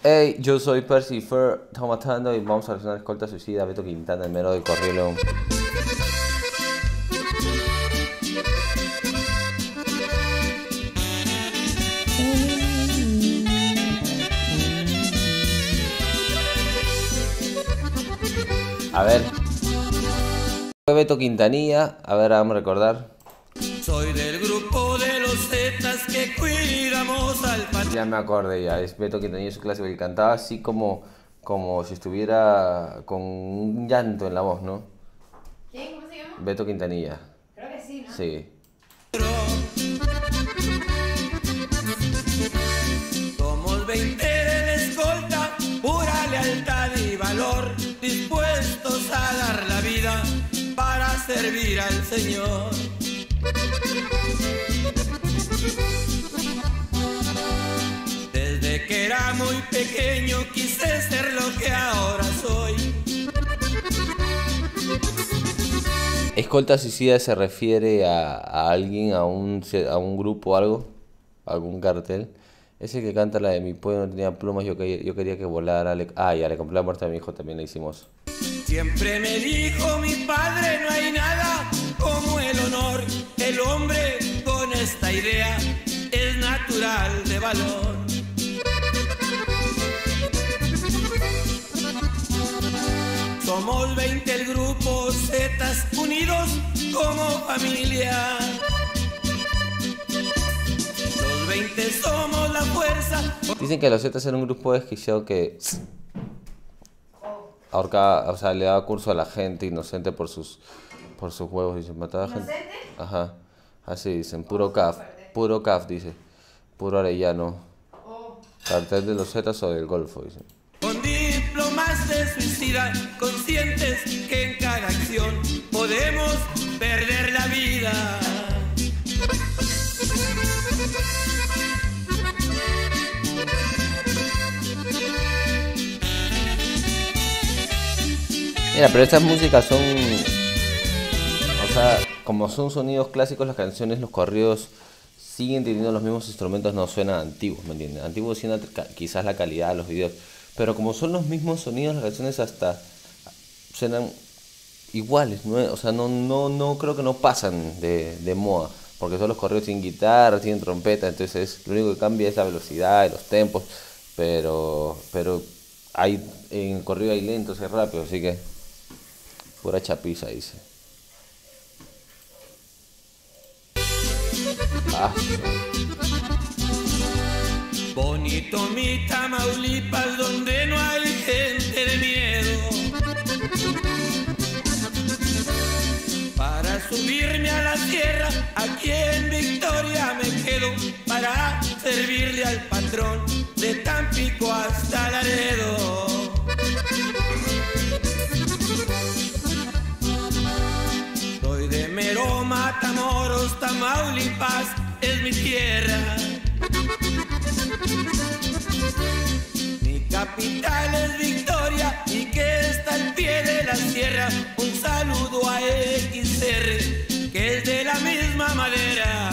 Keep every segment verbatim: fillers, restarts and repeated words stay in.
Hey, yo soy Percy Fer, estamos matando y vamos a reaccionar a Escolta Suicida, Beto Quintana, el mero de Correo León. A ver, fue Beto Quintanilla, a ver, vamos a recordar. Soy del grupo de los Zetas que cuidamos al patrón. Ya me acordé, ya, es Beto Quintanilla, su clásico, y cantaba así como, como si estuviera con un llanto en la voz, ¿no? ¿Quién? ¿Cómo se llama? Beto Quintanilla. Creo que sí, ¿no? Sí. Somos veinte de la escolta, pura lealtad y valor, dispuestos a dar la vida para servir al Señor. Desde que era muy pequeño quise ser lo que ahora soy. Escolta Suicida se refiere a, a alguien, a un, a un grupo, algo, algún cartel. Ese que canta la de Mi pueblo no tenía plumas, yo, que, yo quería que volara. Le, ah, ya, le compré la muerte a mi hijo, también le hicimos. Siempre me dijo mi padre, no hay nada como el honor. El hombre con esta idea es natural de valor. Somos veinte el grupo Zetas unidos como familia. Los veinte somos la fuerza. Dicen que los Zetas eran un grupo desquiciado que ahorcaba, o sea, le daba curso a la gente inocente por sus por sus huevos y se mataba gente. ¿Inocente? Ajá, así dicen, puro caf, puro caf, dice, puro arellano. Oh. Cartel de los Zetas o del Golfo, dicen. Con diplomas de suicida, conscientes que en cada acción podemos perder la vida. Mira, pero estas músicas son, o sea, como son sonidos clásicos, las canciones, los corridos siguen teniendo los mismos instrumentos, no suenan antiguos, ¿me entiendes? Antiguos suena quizás la calidad de los videos, pero como son los mismos sonidos, las canciones hasta suenan iguales, ¿no? O sea, no, no, no creo que no pasan de, de moda, porque son los corridos sin guitarra, tienen trompeta, entonces lo único que cambia es la velocidad, los tempos, pero, pero hay, en el corrido hay lentos y rápidos, así que pura chapiza, dice. Ah. Bonito mi Tamaulipas, donde no hay gente de miedo. Para subirme a la sierra, aquí en Victoria me quedo para servirle al patrón de Tampico hasta Laredo. Soy de mero Matamoros, Tamaulipas es mi tierra. Mi capital es Victoria y que está al pie de la sierra. Un saludo a X R, que es de la misma madera.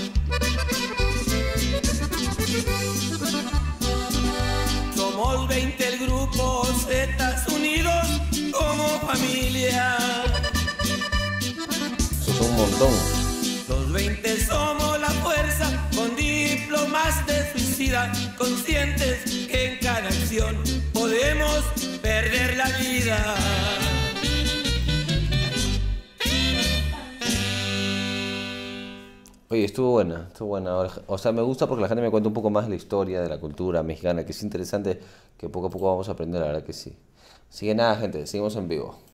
Somos veinte el grupo Zetas unidos como familia. Eso es un montón. Los veinte somos la fuerza, con diplomas de suicida, conscientes que en cada acción podemos perder la vida. Oye, estuvo buena, estuvo buena. O sea, me gusta porque la gente me cuenta un poco más de la historia de la cultura mexicana, que es interesante, que poco a poco vamos a aprender, la verdad que sí. Así que nada, gente, seguimos en vivo.